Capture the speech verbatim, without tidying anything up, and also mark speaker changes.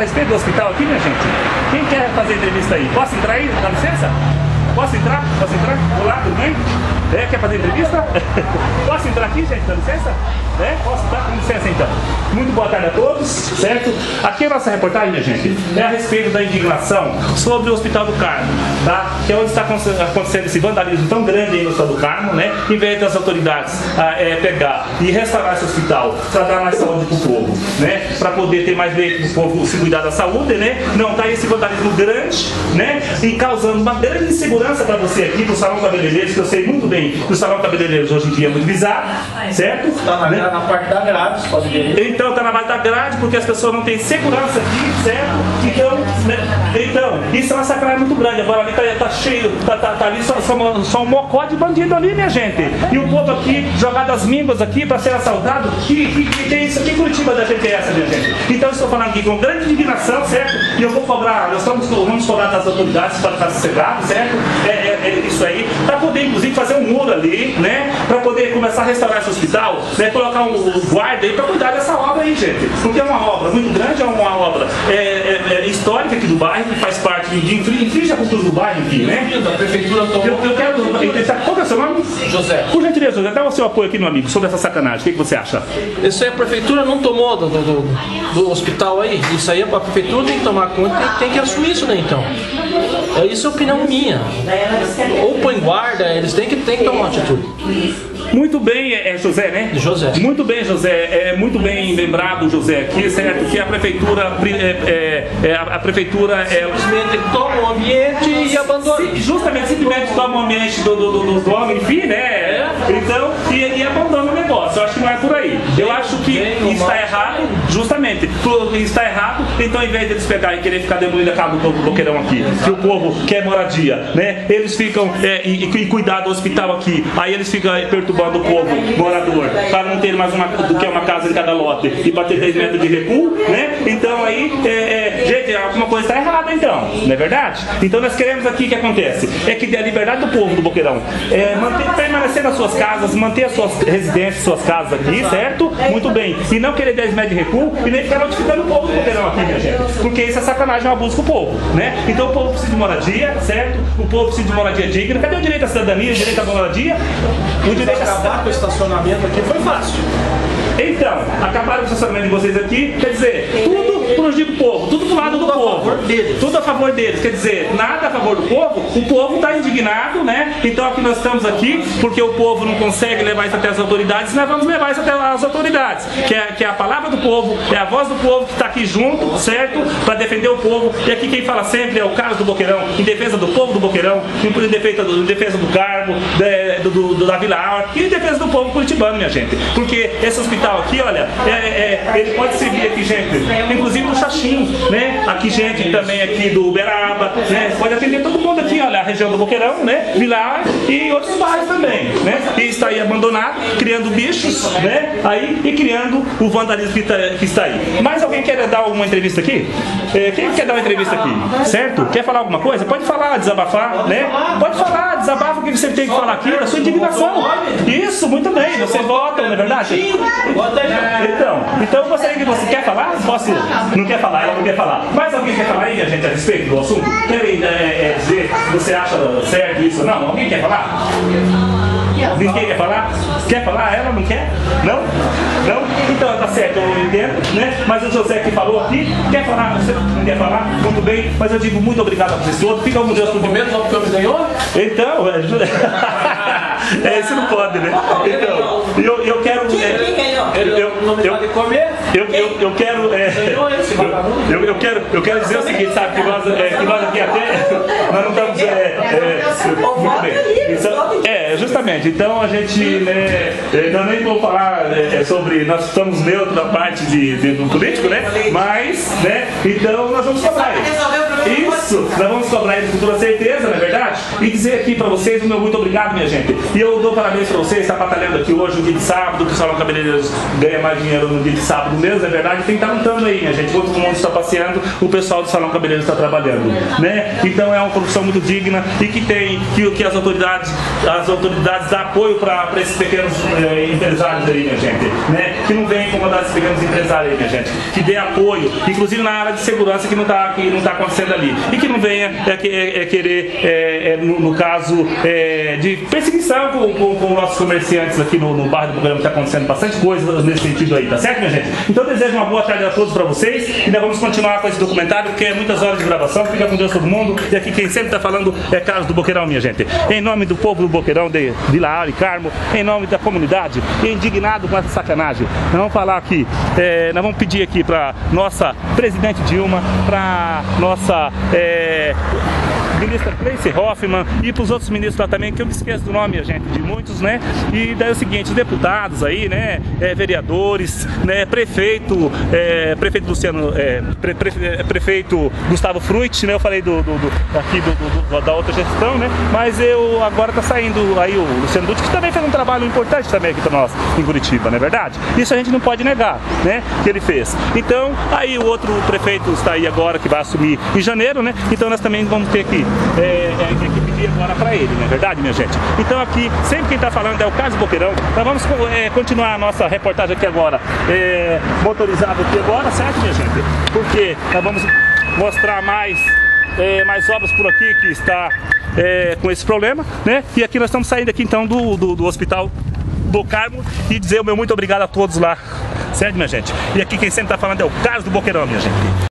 Speaker 1: respeito do hospital aqui, minha gente. Quem quer fazer entrevista aí? Posso entrar aí? Dá licença? Posso entrar? Posso entrar? Olá, tudo bem? É, quer fazer entrevista? Posso entrar aqui, gente? Dá licença? É, posso entrar? Com licença, então. Muito boa tarde a todos, certo? Aqui a nossa reportagem, minha gente, é a respeito da indignação sobre o Hospital do Carmo, tá? Que é onde está acontecendo esse vandalismo tão grande aí no Hospital do Carmo, né? Em vez das autoridades ah, é, pegar e restaurar esse hospital para dar mais saúde para o povo, né? Para poder ter mais leito para o povo se cuidar da saúde, né? Não, tá aí esse vandalismo grande, né? E causando uma grande insegurança para você aqui, para o Salão Cabeleireiros, que eu sei muito bem que o Salão Cabeleireiros hoje em dia é muito visado, certo?
Speaker 2: Está na, né? na parte da grade, pode ver.
Speaker 1: Então está na base da grade, porque as pessoas não têm segurança aqui, certo? Então, né? Então isso é uma sacanagem muito grande. Agora ali tá, tá cheio, tá, tá, tá ali só, só, só um mocó de bandido ali, minha gente. E o povo aqui, jogado as mínguas aqui para ser assaltado. Que, que, que tem isso aqui em Curitiba da gente é essa, minha gente? Então eu estou falando aqui com grande indignação, certo? E eu vou cobrar, nós estamos, vamos cobrar das autoridades para ficar sossegado, certo? É, é, é isso aí, para poder inclusive fazer um muro ali, né? Para poder começar a restaurar esse hospital, né? Colocar um, um guarda aí para cuidar dessa obra aí, gente. Porque é uma obra muito grande, é uma obra é, é, é histórica aqui do bairro, que faz parte de infringe a cultura do bairro aqui, né?
Speaker 2: A prefeitura tomou.
Speaker 1: Eu, eu quero. Qual que é o seu nome?
Speaker 2: José.
Speaker 1: Por gentileza, José, dá o seu apoio aqui, meu amigo, sobre essa sacanagem. O que, que você acha?
Speaker 2: Isso aí a prefeitura não tomou do, do, do hospital aí. Isso aí a prefeitura tem que tomar conta, tem, tem que assumir isso, né, então. É, isso é opinião minha. Ou põe guarda, eles têm que, têm que tomar uma atitude.
Speaker 1: Muito bem, é José, né?
Speaker 2: José.
Speaker 1: Muito bem, José. É muito bem lembrado, José, aqui, certo? Que a prefeitura, é, é, a, a prefeitura, ela
Speaker 2: simplesmente toma o ambiente e abandona.
Speaker 1: Justamente, simplesmente toma o ambiente do, do, do, dos homens, enfim, né? Então, e, e abandona o negócio. Eu acho que não é por aí. Eu acho que está errado, justamente, está errado. Então, ao invés deles pegar e querer ficar demolindo a casa do povo boqueirão aqui, que o povo quer moradia, né? Eles ficam é, e, e cuidar do hospital aqui, aí eles ficam perturbando do povo morador para não ter mais uma do que uma casa em cada lote e para ter dez metros de recuo, né? Então aí, é, é, gente, alguma coisa está errada, então, não é verdade? Então nós queremos aqui o que acontece é que dê a liberdade do povo do Boqueirão, é, manter, permanecer nas suas casas, manter as suas residências, suas casas aqui, certo? Muito bem. E não querer dez metros de recuo e nem ficar notificando o povo do Boqueirão aqui, minha gente. Porque isso é sacanagem, é um abuso com o povo, né? Então o povo precisa de moradia, certo? O povo precisa de moradia digna. Cadê o direito à cidadania, o direito à moradia? O direito a
Speaker 2: acabar com o estacionamento aqui foi fácil.
Speaker 1: Então, acabaram com o estacionamento de vocês aqui, quer dizer, tudo prejudica o povo, tudo do lado do
Speaker 2: tudo
Speaker 1: povo,
Speaker 2: a favor deles.
Speaker 1: Tudo a favor deles, quer dizer, nada a favor do povo, o povo está indignado, né? Então aqui nós estamos aqui, porque o povo não consegue levar isso até as autoridades, nós vamos levar isso até as autoridades, que é, que é a palavra do povo, é a voz do povo que está aqui junto, certo? Para defender o povo, e aqui quem fala sempre é o Carlos do Boqueirão, em defesa do povo do Boqueirão, em defesa do, em defesa do Carmo, de, do, do, do, da Vila Aura, e em defesa do povo curitibano, minha gente, porque esse hospital aqui, olha, é, é, ele pode servir aqui, gente, inclusive no Xaxim, né? Aqui, gente, também aqui do Uberaba, né? Pode atender todo mundo aqui, olha, a região do Boqueirão, né? Vilar e outros bairros também, né? E está aí abandonado, criando bichos, né? Aí, e criando o vandalismo que, tá, que está aí. Mais alguém quer dar uma entrevista aqui? É, quem quer dar uma entrevista aqui? Certo? Quer falar alguma coisa? Pode falar, desabafar, né? Pode falar, desabafa o que você tem que falar aqui, da sua indignação. Isso, muito bem, você vota, não é verdade? Então, então você que você quer falar? Posso? Não quer falar, ela não quer falar. Mas alguém quer falar aí, a gente, a respeito do assunto? Quer é, é, dizer se você acha certo isso ou não? Alguém quer falar? Ninguém quer falar? Quer falar? Ela não quer? Não? Não? Então tá certo, eu entendo, né? Mas o José que falou aqui, quer falar? Você não quer falar? Muito bem, mas eu digo muito obrigado a vocês todos. Fica um Deus por
Speaker 2: menos porque eu me ganhou?
Speaker 1: Então, é, é, isso não pode, né? Então, eu, eu quero. É, eu, eu,
Speaker 2: não me
Speaker 1: eu,
Speaker 2: pode comer?
Speaker 1: Eu, eu, eu quero. É, eu, eu, quero, eu quero dizer o seguinte, sabe? Que nós, é, que nós aqui até. Nós não estamos. É, é, muito bem. Então, é, justamente. Então a gente, né, eu nem vou falar é, sobre, nós estamos neutros na parte de, de, do político, né, mas, né, então nós vamos falar isso. Isso, nós vamos cobrar ele com toda certeza, não é verdade? E dizer aqui pra vocês o meu muito obrigado, minha gente. E eu dou parabéns pra vocês, está batalhando aqui hoje, no dia de sábado, que o Salão Cabeleireiros ganha mais dinheiro no dia de sábado mesmo, não é verdade? Tem que estar lutando aí, minha gente. Enquanto todo mundo está passeando, o pessoal do Salão Cabeleireiros está trabalhando, né? Então é uma profissão muito digna e que tem, que, que as autoridades, as autoridades dão apoio pra, pra esses pequenos eh, empresários aí, minha gente, né? Que não vem incomodar esses pequenos empresários aí, minha gente. Que dê apoio, inclusive na área de segurança que não está que não tá acontecendo ali. E que não venha é, é, é querer, é, é, no, no caso, é, de perseguição com, com, com nossos comerciantes aqui no, no bairro do programa, que está acontecendo bastante coisa nesse sentido aí, tá certo, minha gente? Então eu desejo uma boa tarde a todos para vocês e nós vamos continuar com esse documentário, porque é muitas horas de gravação. Fica com Deus todo mundo. E aqui quem sempre está falando é Carlos do Boqueirão, minha gente. Em nome do povo do Boqueirão, de Vila Ara e Carmo, em nome da comunidade, indignado com essa sacanagem, nós vamos falar aqui, é, nós vamos pedir aqui para nossa presidente Dilma, para nossa é, ministra Gleice Hoffmann e para os outros ministros lá também, que eu me esqueço do nome, gente, de muitos, né? E daí é o seguinte, os deputados aí, né? É, vereadores, né? Prefeito, é, prefeito Luciano, é, pre, pre, prefeito Gustavo Fruit, né? Eu falei do, do, do aqui do, do, da outra gestão, né? Mas eu agora tá saindo aí o Luciano Dutti, que também fez um trabalho importante também aqui para nós em Curitiba, não é verdade? Isso a gente não pode negar, né? Que ele fez. Então, aí o outro prefeito está aí agora, que vai assumir em janeiro, né? Então nós também vamos ter que, é, é, que pedir agora para ele, não é verdade, minha gente? Então aqui, sempre quem está falando é o Carlos Boqueirão. Nós vamos é, continuar a nossa reportagem aqui agora, é, motorizado aqui agora, certo, minha gente? Porque nós vamos mostrar mais, é, mais obras por aqui que está é, com esse problema, né? E aqui nós estamos saindo aqui então do, do, do Hospital do Carmo e dizer o meu muito obrigado a todos lá, certo, minha gente? E aqui quem sempre está falando é o Carlos do Boqueirão, minha gente.